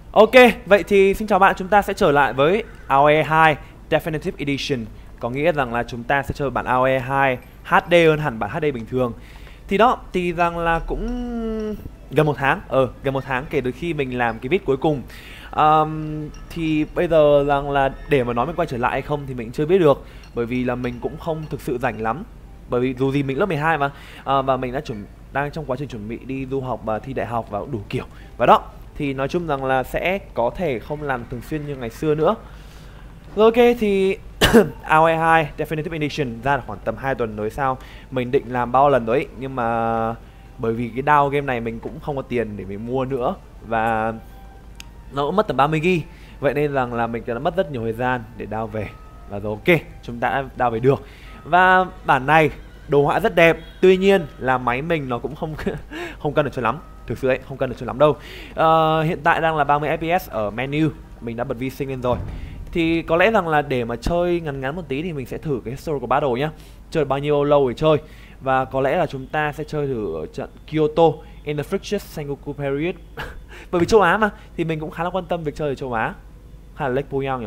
Ok, vậy thì xin chào bạn, chúng ta sẽ trở lại với AOE 2 Definitive Edition. Có nghĩa rằng là chúng ta sẽ chơi bản AOE 2 HD hơn hẳn bản HD bình thường. Thì đó, thì rằng là cũng gần một tháng, gần một tháng kể từ khi mình làm cái vid cuối cùng. Thì bây giờ rằng là để mà nói mình quay trở lại hay không thì mình chưa biết được. Bởi vì là mình cũng không thực sự rảnh lắm. Bởi vì dù gì mình lớp 12 mà, và mình đang trong quá trình chuẩn bị đi du học và thi đại học và đủ kiểu. Và đó, thì nói chung rằng là sẽ có thể không làm thường xuyên như ngày xưa nữa. Rồi ok, thì AOE 2 Definitive Edition ra được khoảng tầm 2 tuần rồi sao. Mình định làm bao lần đấy, nhưng mà bởi vì cái download game này mình cũng không có tiền để mình mua nữa. Và nó cũng mất tầm 30GB. Vậy nên rằng là mình đã mất rất nhiều thời gian để download về. Và rồi ok, chúng ta đã download về được. Và bản này đồ họa rất đẹp. Tuy nhiên là máy mình nó cũng không cân được cho lắm. Thực sự ấy, không cân được cho lắm đâu. Hiện tại đang là 30 FPS ở menu. Mình đã bật vi sinh lên rồi. Thì có lẽ rằng là để mà chơi ngắn ngắn một tí thì mình sẽ thử cái Historical Battle nhá. Chơi bao nhiêu lâu để chơi. Và có lẽ là chúng ta sẽ chơi thử ở trận Kyoto in the Frigid Sengoku Period. Bởi vì châu Á mà, thì mình cũng khá là quan tâm việc chơi ở châu Á. Hay là Lake Poyang nhỉ?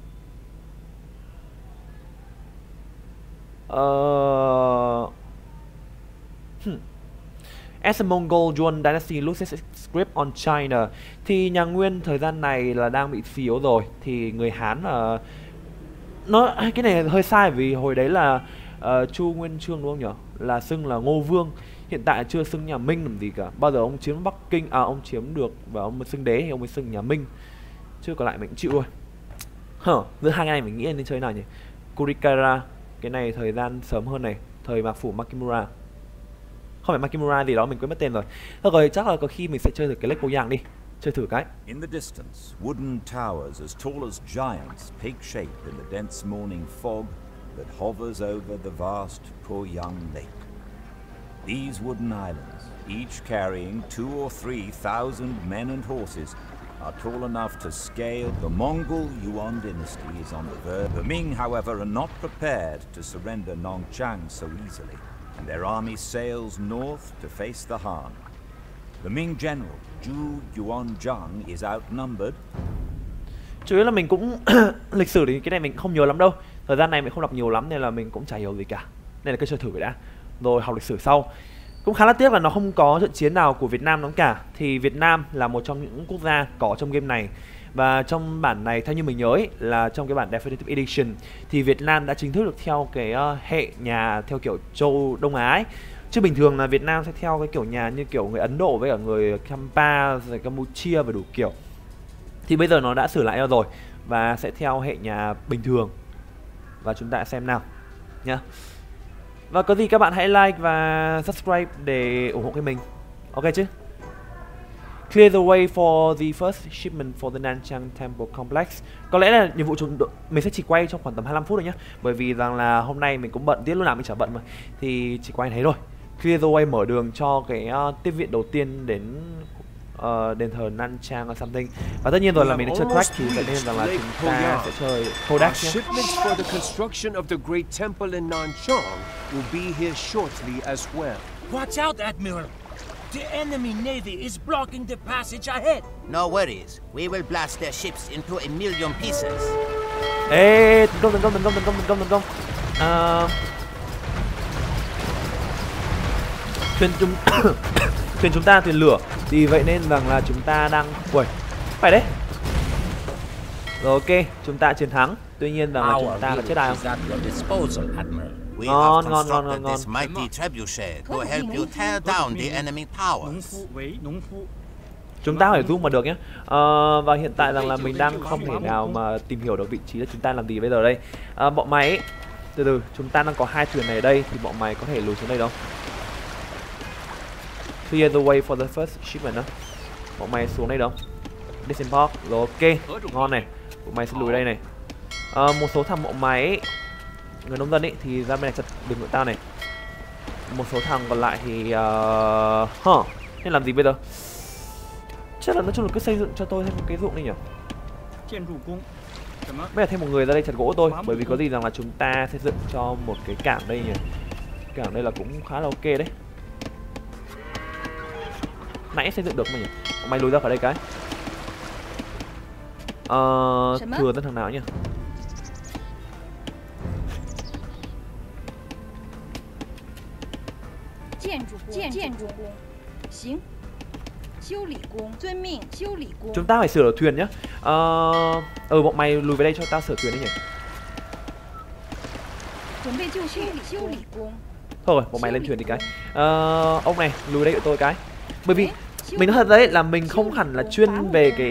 As a Mongol Yuan Dynasty loses its grip on China. Thì nhà Nguyên thời gian này là đang bị suy yếu rồi. Thì người Hán cái này hơi sai vì hồi đấy là Chu Nguyên Chương đúng không nhỉ? Là xưng là Ngô Vương. Hiện tại chưa xưng nhà Minh làm gì cả. Bao giờ ông chiếm Bắc Kinh, ông chiếm được và ông mới xưng đế thì ông mới xưng nhà Minh. Chứ còn lại mình chịu rồi. Giữa hai cái này mình nghĩ nên chơi nào nhỉ? Kurikara, cái này thời gian sớm hơn này, thời Mạc Phủ Makimura. Không phải Makimura gì đó, mình quên mất tên rồi. Thôi rồi, chắc là có khi mình sẽ chơi thử cái Lake Poyang đi. Chơi thử cái. In the distance, wooden towers as tall as giants take shape in the dense morning fog that hovers over the vast Poyang Lake. These wooden islands, each carrying 2,000 or 3,000 men and horses, are tall enough to scale the Mongol Yuan dynasty is on the verge. The Ming, however, are not prepared to surrender Nongchang so easily, and their army sails north to face the Han. The Ming general, Zhu Yuanzhang, is outnumbered. Chủ yếu là mình cũng lịch sử thì cái này mình không nhớ lắm đâu. Thời gian này mình không đọc nhiều lắm nên là mình cũng chả hiểu gì cả. Nên là cứ chơi thử cái đã, rồi học lịch sử sau. Cũng khá là tiếc là nó không có trận chiến nào của Việt Nam lắm cả. Thì Việt Nam là một trong những quốc gia có trong game này. Và trong bản này theo như mình nhớ ấy, là trong cái bản Definitive Edition thì Việt Nam đã chính thức được theo cái hệ nhà theo kiểu châu Đông Á ấy. Chứ bình thường là Việt Nam sẽ theo cái kiểu nhà như kiểu người Ấn Độ với cả người Kampa, rồi Campuchia và đủ kiểu. Thì bây giờ nó đã sửa lại rồi và sẽ theo hệ nhà bình thường. Và chúng ta xem nào nhá. Và có gì các bạn hãy like và subscribe để ủng hộ cái mình. Ok chứ? Clear the way for the first shipment for the Nanchang Temple Complex. Có lẽ là nhiệm vụ mình sẽ chỉ quay trong khoảng tầm 25 phút thôi nhé. Bởi vì rằng là hôm nay mình cũng bận, tiết lúc nào mình chả bận mà. Thì chỉ quay thế thôi. Clear the way, mở đường cho cái tiếp viện đầu tiên đến đền thờ Nanchang or something. Và tất nhiên rồi là mình đã chơi crack thì vậy nên rằng là chúng ta sẽ chơi Kodak nhé. Shipments for the construction of the great temple in Nanchang will be here shortly as well. Watch out, Admiral. The enemy navy is blocking the passage ahead. No worries. We will blast their ships into a million pieces. Ê, tấn công. Thuyền chúng ta thuyền lửa. Thì vậy nên rằng là chúng ta đang phải đấy. Rồi ok, chúng ta chiến thắng. Tuy nhiên rằng là chúng ta đã chết ai không? Ngon. This mighty trebuchet to help you tear down the enemy towers. Chúng ta phải zoom mà được nhé. Và hiện tại rằng là mình đang không thể nào mà tìm hiểu được vị trí là chúng ta làm gì bây giờ đây. Bọn mày ấy, từ chúng ta đang có hai thuyền này ở đây thì bọn mày có thể lùi xuống đây đâu. Clear the way for the first shipment đó. Bọn mày xuống đây đâu. Disembark. Rồi ok, ngon này. Bọn mày sẽ lùi đây này. Một số thằng bọn mày ấy, người nông dân ấy thì ra bên này chặt đường của tao này. Một số thằng còn lại thì nên làm gì bây giờ? Chắc là nói chung là cứ xây dựng cho tôi thêm một cái ruộng đi nhỉ. Bây giờ thêm một người ra đây chặt gỗ tôi. Bởi vì có gì rằng là chúng ta xây dựng cho một cái cảng đây nhỉ. Cảng đây là cũng khá là ok đấy. Nãy xây dựng được mà nhỉ. Mày lùi ra khỏi đây cái. Thừa tên thằng nào nhỉ? Chúng ta phải sửa được thuyền nhá. Bọn mày lùi về đây cho tao sửa thuyền đi nhỉ. Thôi bọn mày lên thuyền đi cái. Ông này lùi đây của tôi cái. Bởi vì mình nói thật đấy là mình không hẳn là chuyên về cái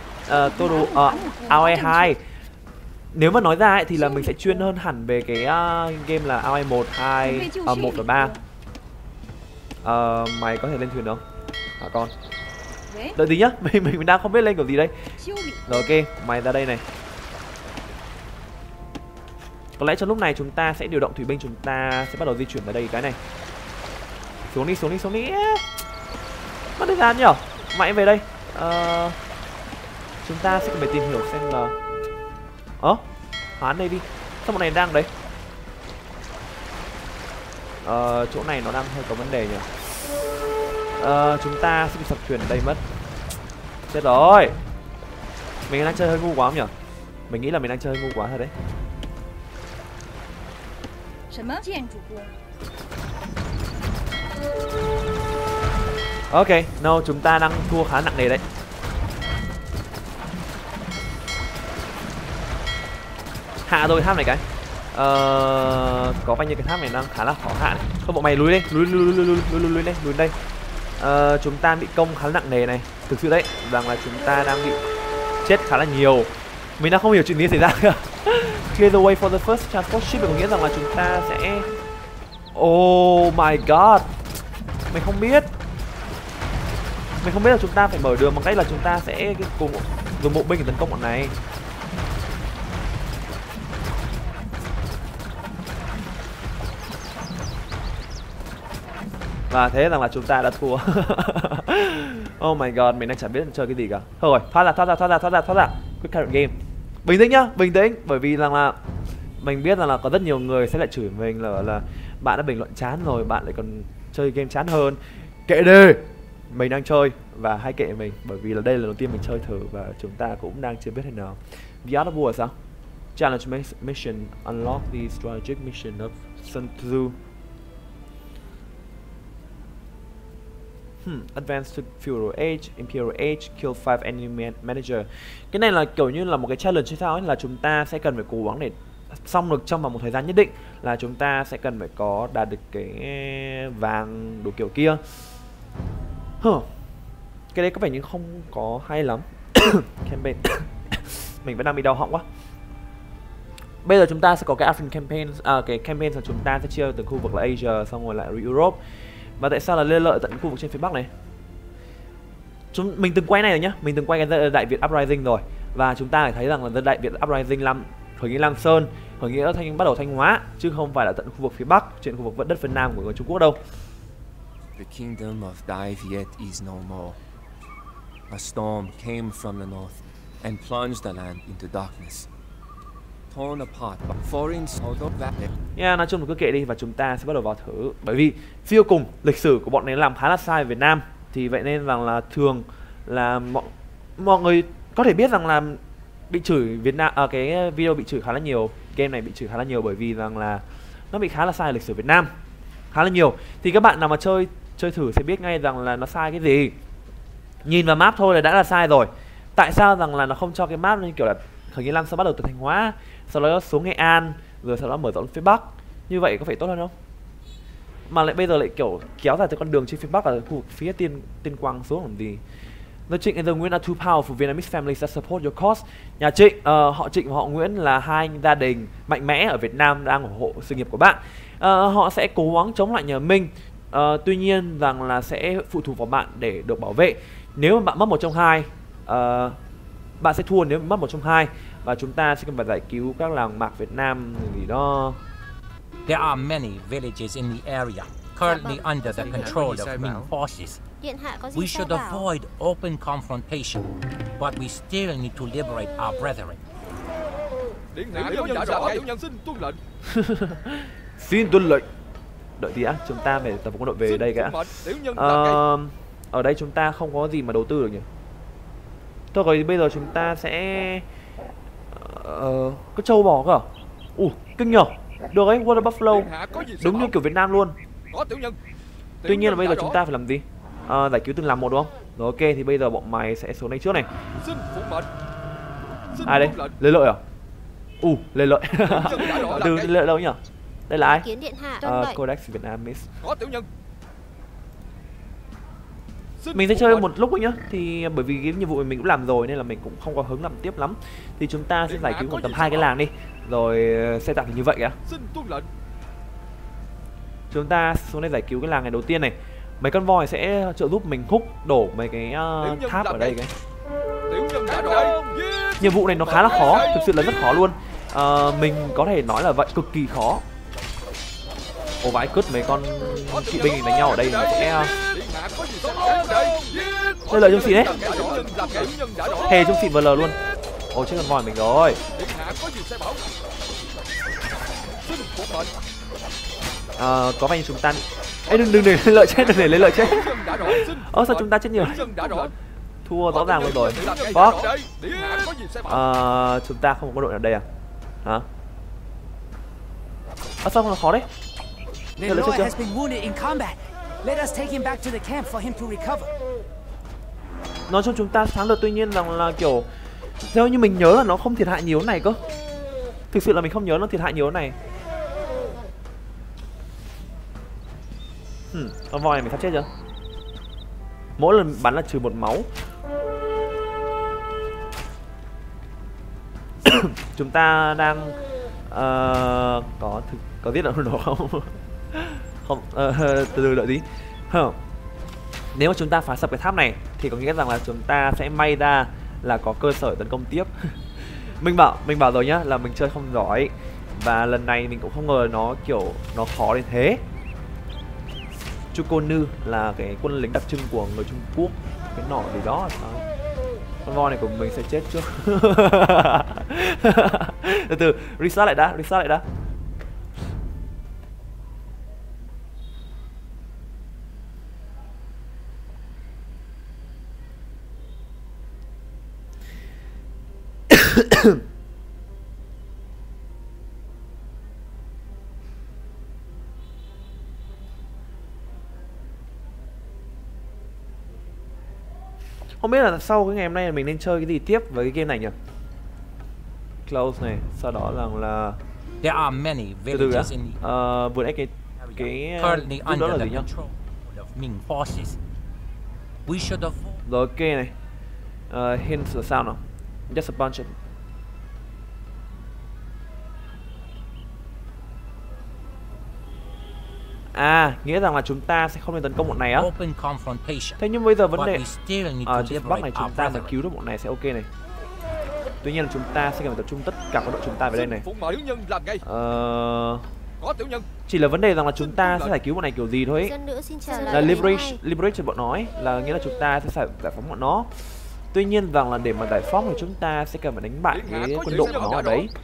AOE2. Nếu mà nói ra ấy, thì là mình sẽ chuyên hơn hẳn về cái game là AOE 1, 2, 1 và 3. Mày có thể lên thuyền không? Hả con? Đợi tí nhá, mình đang không biết lên kiểu gì đây. Rồi ok, mày ra đây này. Có lẽ trong lúc này chúng ta sẽ điều động thủy binh, chúng ta sẽ bắt đầu di chuyển vào đây cái này. Xuống đi, xuống đi, xuống đi. Mất thời gian nhở? Mày về đây. Chúng ta sẽ phải tìm hiểu xem là Hán đây đi. Sao bọn này đang đấy? Chỗ này nó đang hơi có vấn đề nhỉ. Chúng ta sẽ bị sập thuyền ở đây mất. Chết rồi. Mình đang chơi hơi ngu quá không nhỉ? Mình nghĩ là mình đang chơi hơi ngu quá thật đấy. Ok, no, chúng ta đang thua khá nặng nề đấy. Hạ rồi tháp này cái. Có bao nhiêu cái tháp này đang khá là khó hạ này. Thôi bọn mày lùi đây, lùi đây. Chúng ta bị công khá nặng nề này. Thực sự đấy, rằng là chúng ta đang bị chết khá là nhiều. Mình đang không hiểu chuyện gì xảy ra cả. Clear the way for the first transport ship có nghĩa rằng là chúng ta sẽ... Oh my god. Mình không biết là chúng ta phải mở đường bằng cách là chúng ta sẽ cùng dùng bộ binh để tấn công bọn này. Và thế rằng là chúng ta đã thua. Oh my god, mình đang chẳng biết chơi cái gì cả. Thôi rồi, thoát ra. Quick carry game. Bình tĩnh nhá, bình tĩnh. Bởi vì rằng là mình biết rằng là có rất nhiều người sẽ lại chửi mình là bạn đã bình luận chán rồi, bạn lại còn chơi game chán hơn. Kệ đi, mình đang chơi và hãy kệ mình. Bởi vì là đây là lần đầu tiên mình chơi thử và chúng ta cũng đang chưa biết thế nào. The Art of War sao? Challenge mission, unlock the strategic mission of Sun Tzu. Advance to Feudal Age, Imperial Age, kill 5 enemy manager. Cái này là kiểu như là một cái challenge hay sao ấy, là chúng ta sẽ cần phải cố gắng để xong được trong vòng một thời gian nhất định, là chúng ta sẽ cần phải có đạt được cái vàng đồ kiểu kia. Cái đấy có vẻ như không có hay lắm. Campaign. Mình vẫn đang bị đau họng quá. Bây giờ chúng ta sẽ có cái African campaign, cái campaign là chúng ta sẽ chia từ khu vực là Asia xong rồi lại Europe. Và tại sao là lên lợi tận khu vực trên phía Bắc này? Mình từng quay này rồi nhá, mình từng quay cái Đại Việt Uprising rồi. Và chúng ta phải thấy rằng là Đại Việt Uprising khởi nghĩa Lam Sơn, khởi nghĩa bắt đầu Thanh Hóa, chứ không phải là tận khu vực phía Bắc, trên khu vực đất phía Nam của người Trung Quốc đâu. The kingdom of Đại Việt is no more. A storm came from the north and plunged the land into darkness. Torn apart by foreign nói chung là cứ kệ đi và chúng ta sẽ bắt đầu vào thử. Bởi vì phiêu cùng lịch sử của bọn này làm khá là sai ở Việt Nam. Thì vậy nên rằng là thường là mọi người có thể biết rằng là bị chửi Việt Nam, cái video bị chửi khá là nhiều, game này bị chửi khá là nhiều bởi vì rằng là nó bị khá là sai lịch sử Việt Nam khá là nhiều. Thì các bạn nào mà chơi thử sẽ biết ngay rằng là nó sai cái gì. Nhìn vào map thôi là đã là sai rồi. Tại sao rằng là nó không cho cái map như kiểu là khởi nghĩa Lam Sơn bắt đầu từ Thanh Hóa, sau đó xuống Nghệ An, rồi sau đó mở rộng phía Bắc. Như vậy có phải tốt hơn không? Mà lại bây giờ lại kiểu kéo dài từ con đường trên phía Bắc là khu vực phía Tuyên Quang xuống làm gì? The Trịnh and the Nguyễn are two powerful Vietnamese families that support your cause. Nhà Trịnh, họ Trịnh và họ Nguyễn là hai gia đình mạnh mẽ ở Việt Nam đang ủng hộ sự nghiệp của bạn. Họ sẽ cố gắng chống lại nhà Minh. Tuy nhiên rằng là sẽ phụ thuộc vào bạn để được bảo vệ. Nếu mà bạn mất một trong hai, bạn sẽ thua nếu mất một trong hai. Và chúng ta sẽ cần phải giải cứu các làng mạc Việt Nam gì đó. There are many villages in the area currently under the control of Minh forces. We should avoid open confrontation, but we still need to liberate our brethren. Xin tuân lệnh. Đợi tí đã, chúng ta phải tập quân đội về đây cả. Ở đây chúng ta không có gì mà đầu tư được nhỉ? Thôi rồi bây giờ chúng ta sẽ có trâu bò cơ. Kinh nhờ. Được ấy, Water Buffalo. Đúng như kiểu Việt Nam luôn. Tuy nhiên là bây giờ chúng ta phải làm gì? Giải cứu từng làm một đúng không? Rồi ok, thì bây giờ bọn mày sẽ xuống đây trước này. Ai đây? Lê Lợi à? Lê Lợi. Từ Lê Lợi đâu nhỉ? Đây là ai? Codex Việt Nam Miss. Mình sẽ chơi một lúc ấy nhá. Thì bởi vì cái nhiệm vụ mình cũng làm rồi nên là mình cũng không có hứng làm tiếp lắm. Thì chúng ta sẽ giải cứu khoảng tầm 2 cái làng đi. Rồi sẽ tạm như vậy kìa. Chúng ta xuống đây giải cứu cái làng này đầu tiên này. Mấy con voi sẽ trợ giúp mình húc đổ mấy cái tháp ở đây cái. Nhiệm vụ này nó khá là khó, thực sự là rất khó luôn. Mình có thể nói là vậy, cực kỳ khó. Vãi cứt, mấy con kỵ binh đánh nhau ở đây nó sẽ đây là trung xịn đấy. Hề trung xịn VL luôn. Chết con voi mình rồi. Có vẻ như chúng ta đừng để lấy lợi chết, đừng để lấy lợi chết. Sao chúng ta chết nhiều? Thua rõ ràng luôn rồi. Chúng ta không có đội nào đây à? Hả? Sao nó khó đấy? Nói chung chúng ta thắng được, tuy nhiên rằng là kiểu theo như mình nhớ là nó không thiệt hại nhiều này cơ. Thực sự là mình không nhớ nó thiệt hại nhiều này. Con voi này mình sắp chết chưa? Mỗi lần bắn là trừ 1 máu. Chúng ta đang có giết được nó không? Không, từ đợi tí. Nếu mà chúng ta phá sập cái tháp này thì có nghĩa rằng là chúng ta sẽ may ra là có cơ sở tấn công tiếp. Mình bảo rồi nhá, là mình chơi không giỏi. Và lần này mình cũng không ngờ nó kiểu nó khó đến thế. Chukonu là cái quân lính đặc trưng của người Trung Quốc. Cái nỏ gì đó sao? Con voi này của mình sẽ chết trước. Từ từ, reset lại đã. Không biết là sau cái ngày hôm nay là mình nên chơi cái gì tiếp với cái game này nhỉ? Close này, sau đó là There are many villages in vừa nãy cái currently đó under là the gì nhá? control of Ming forces. We should avoid. Rồi ok này. Hints là sao nào? Just a bunch of nghĩa rằng là chúng ta sẽ không nên tấn công bọn này á. Open confrontation. Thế nhưng bây giờ vấn đề trên Bắc này chúng ta phải cứu được bọn này sẽ ok này. Tuy nhiên là chúng ta sẽ cần tập trung tất cả các đội chúng ta về đây này. Chỉ là vấn đề rằng là chúng ta sẽ giải cứu bọn này kiểu gì thôi ấy. Là liberate bọn nó ấy, là nghĩa là chúng ta sẽ giải phóng bọn nó. Tuy nhiên rằng là để mà giải phóng thì chúng ta sẽ cần phải đánh bại cái quân đội của nó ở đấy.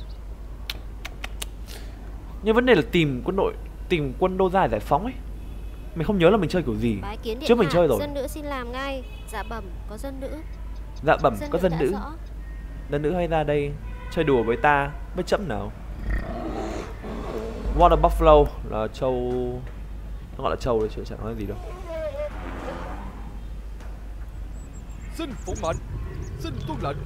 Nhưng vấn đề là tìm quân đô dài giải phóng ấy. Mình không nhớ là mình chơi kiểu gì. Trước mình chơi rồi. Dân nữ xin làm ngay. Dạ bẩm có dân nữ. Dạ bẩm có dân nữ. Dân nữ hay ra đây chơi đùa với ta mới chậm nào. Water Buffalo là trâu. Nó gọi là trâu đấy chứ chẳng nói gì đâu. Xin phụng mệnh. Xin tuân lệnh.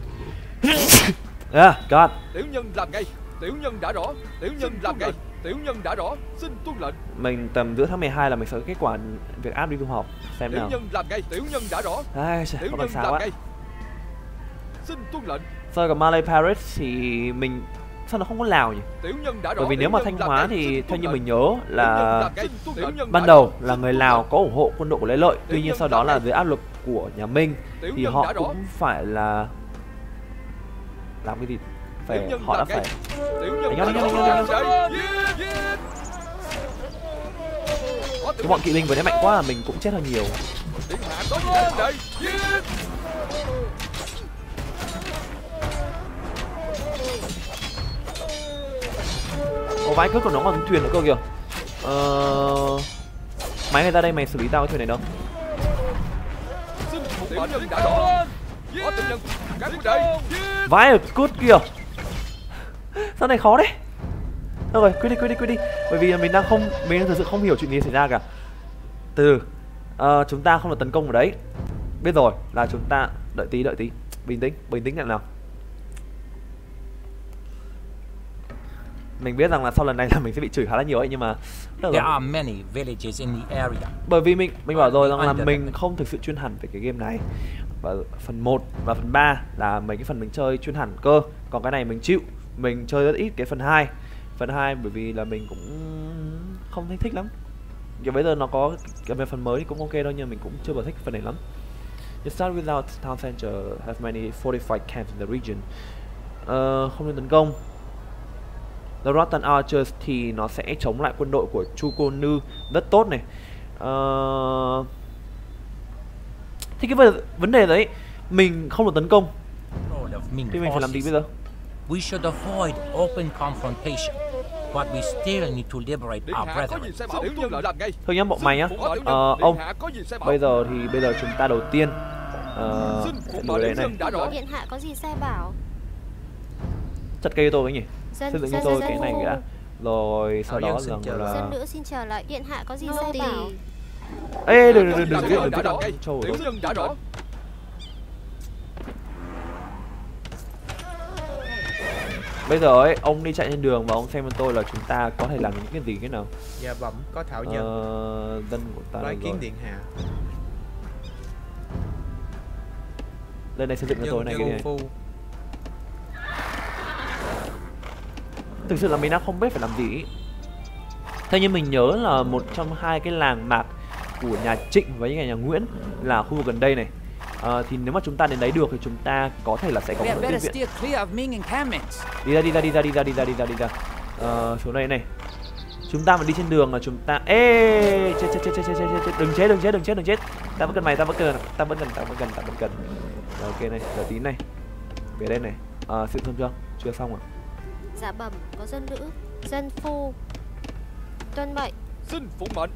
God. Tiểu nhân làm ngay. Tiểu nhân đã rõ. Tiểu nhân làm ngay. Tiểu nhân đã rõ, xin tuân lệnh. Mình tầm giữa tháng 12 là mình sẽ có kết quả việc áp đi du học xem nào. Tiểu nhân làm ngay, tiểu nhân đã rõ. Tiểu nhân làm ngay. Xin tuân lệnh. Rồi còn Malay Paris thì mình sao nó không có Lào nhỉ? Tiểu nhân đã rõ. Bởi vì nếu mà Thanh Hóa thì theo như mình nhớ là ban đầu là người Lào có ủng hộ quân đội của Lê Lợi, tuy nhiên sau đó là dưới áp lực của nhà Minh thì họ cũng phải là làm cái gì? Họ đã phải đánh nhau. Cái bọn kỵ binh vừa nãy mạnh quá là mình cũng chết hơn nhiều. Vãi cướp của nó còn thuyền nữa cơ kìa. Máy người ta đây, mày xử lý tao cái thuyền này đâu. Có tiểu nhân. Các huynh đệ. Vãi ở cút kìa. Sao này khó đấy. Thôi rồi, quyết đi. Bởi vì mình đang thực sự không hiểu chuyện gì xảy ra cả. Từ chúng ta không được tấn công vào đấy. Biết rồi, là chúng ta đợi tí. Bình tĩnh lại nào. Mình biết rằng là sau lần này là mình sẽ bị chửi khá là nhiều ấy, nhưng mà There are many villages in the area. bởi vì mình bảo rồi rằng là mình không thực sự chuyên hẳn về cái game này. Và phần 1 và phần 3 là mấy cái phần mình chơi chuyên hẳn cơ. Còn cái này mình chịu. Mình chơi rất ít cái phần 2. Phần 2 bởi vì là mình cũng không thích lắm. Kiểu bây giờ nó có về phần mới thì cũng ok thôi, nhưng mình cũng chưa thích phần này lắm. You start without town center, have many fortified camps in the region. Không nên tấn công. The Rotten Archers thì nó sẽ chống lại quân đội của Chukonu rất tốt này. Thì cái vấn đề đấy, mình không được tấn công thì mình phải làm gì bây giờ? We should avoid open confrontation, but we still need to liberate our brethren. Thôi nhá, bọn mày nhá. Ông, bây giờ chúng ta đầu tiên sẽ đuổi đấy này. Điện hạ có gì sai bảo? Chặt cây tôi cái nhỉ? Xây dựng cho tôi cái này kìa. Rồi sau đó rằng là dân nữ xin trở lại. Điện hạ có gì sai bảo? Ê, đừng Trời ơi. Bây giờ ấy, ông đi chạy trên đường và ông xem cho tôi là chúng ta có thể làm những cái gì cái nào. Dạ bẩm có thảo dân. Dân của ta nói kiến điện hạ. Lên đây xây dựng cho tôi này cái này. Thực sự là mình đang không biết phải làm gì. Theo như mình nhớ là một trong hai cái làng mạc của nhà Trịnh với nhà Nguyễn là khu vực gần đây này. Thì nếu mà chúng ta đến đấy được thì chúng ta có thể là sẽ có một tiếp viện. Đi ra. Xuống đây này. Chúng ta mà đi trên đường là chúng ta chết. Đừng chết. Ta vẫn cần mày, ta vẫn cần. Ok này, đợi tí này. Về đây này. Sự xong chưa? Chưa xong à? Dạ bẩm, có dân nữ, dân phu. Tuân mệnh. Xin phụng mệnh.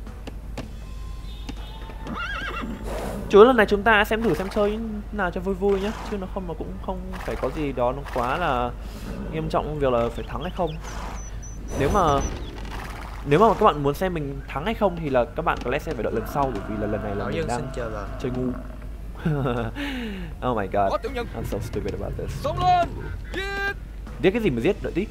Chứ lần này chúng ta xem thử xem chơi nào cho vui nhá, chứ nó không mà cũng không phải có gì đó nó quá là nghiêm trọng việc là phải thắng hay không. Nếu mà các bạn muốn xem mình thắng hay không thì là các bạn có lẽ sẽ phải đợi lần sau, bởi vì là lần này là mình đang chơi ngu. Oh my god, I'm so stupid about this. Giết cái gì mà giết, đợi tí.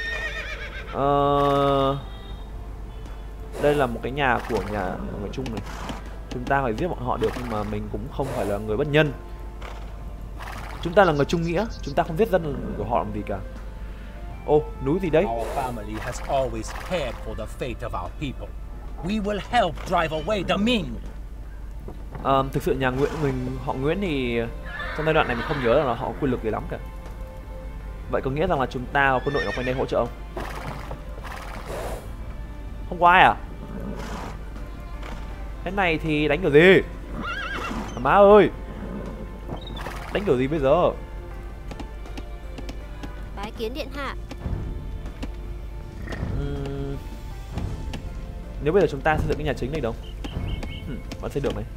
Đây là một cái nhà của người Trung này. Chúng ta phải giết bọn họ được, nhưng mà mình cũng không phải là người bất nhân. Chúng ta là người trung nghĩa, chúng ta không giết dân của họ làm gì cả. Ô, núi gì đấy? Our family has always cared for the fate of our people. We will help drive away the Ming. Thực sự nhà họ Nguyễn thì trong giai đoạn này mình không nhớ là họ có quyền lực gì lắm cả. Vậy có nghĩa rằng là chúng ta quân đội nó quanh đây hỗ trợ không? Không có ai à? Thế này thì đánh kiểu gì? Má ơi! Đánh kiểu gì bây giờ? Bái kiến điện hạ. Nếu bây giờ chúng ta xây dựng cái nhà chính này đâu? Vẫn xây được này.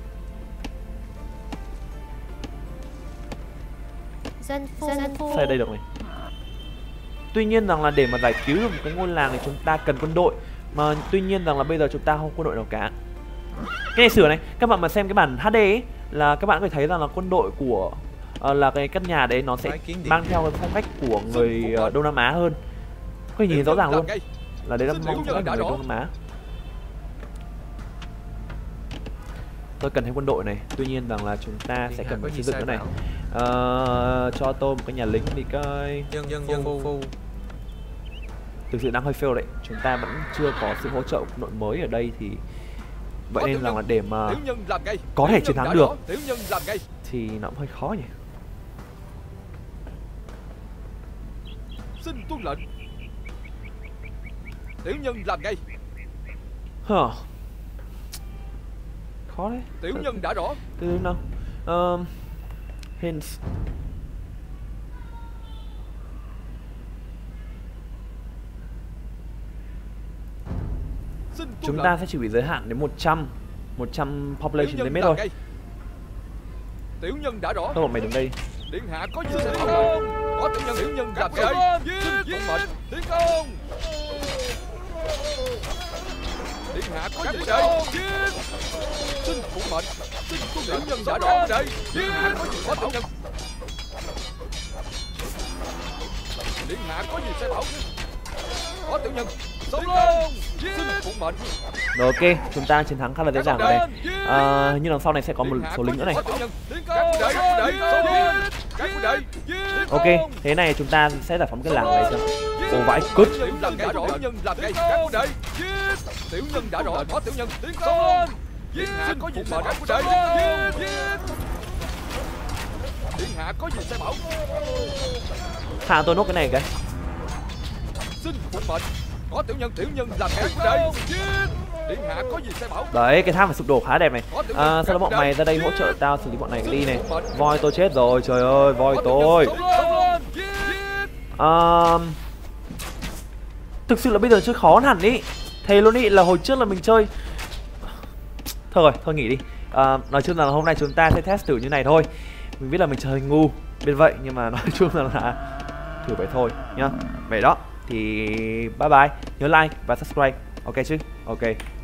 Dân phu. Xây đây được này. Tuy nhiên rằng là để mà giải cứu được một cái ngôi làng thì chúng ta cần quân đội. Mà tuy nhiên rằng là bây giờ chúng ta không có quân đội nào cả. Cái này sửa này, các bạn mà xem cái bản HD ấy, là các bạn có thể thấy rằng là quân đội của là cái căn nhà đấy nó sẽ mang theo cái phong cách của người Đông Nam Á hơn. Có thể nhìn rõ ràng luôn là đấy là phong cách người Đông Nam Á. Tôi cần thêm quân đội này, tuy nhiên rằng là chúng ta sẽ cần phải xây dựng cái này. Cho tôi một cái nhà lính đi coi. Dân phu. Thực sự đang hơi fail đấy, chúng ta vẫn chưa có sự hỗ trợ của quân đội mới ở đây, thì vậy nên rằng là để mà có thể chiến thắng được thì nó cũng hơi khó nhỉ. Xin tuân lệnh. Tiểu nhân làm ngay. Khó đấy. Tiểu nhân đã rõ. Từ nào? Hints. Chúng ta sẽ chỉ bị giới hạn đến 100 population limit thôi. Tiểu nhân đã rõ. Thôi mày đứng đây. Điện hạ có gì sẽ bảo mệnh. Có tiểu nhân làm cái xin phụng mệnh. Tiến công. Điện hạ có gì đây? Xin phụng mệnh. Xin tuân lệnh. Nhân đã rõ đây. Điện hạ có gì có tiểu nhân. Điện hạ có gì sẽ bảo. Có tiểu nhân. Xông lên. Xin phụng mệnh. Rồi ok, chúng ta chiến thắng khá là dễ dàng ở đây. Nhưng đằng sau này sẽ có một số lính nữa này. Ok, thế này chúng ta sẽ giải phóng cái làng này xem. Ồ vãi cứt. Tiểu nhân đã rõ. Tiểu nhân đã rõ. Có tiểu nhân. Tiến công. Điện hạ có gì sẽ bảo. Điện hạ có gì sẽ bảo. Hạ tôi nốt cái này cái. Xin phụng mệnh. Có tiểu nhân làm cái của đây. Điện hạ có gì sẽ bảo. Đấy, cái tháp phải sụp đổ khá đẹp này. Sau đó bọn mày ra đây hỗ trợ tao xử lý bọn này đi này. Voi tôi chết rồi, trời ơi, voi tôi. Thực sự là bây giờ chơi khó hẳn ý. Thề luôn ý, là hồi trước là mình chơi. Thôi nghỉ đi. Nói chung là hôm nay chúng ta sẽ test thử như này thôi. Mình biết là mình chơi ngu, biết vậy, nhưng mà nói chung là thử vậy thôi nhá. Vậy đó. Thì bye bye, nhớ like và subscribe. Ok chứ? Ok.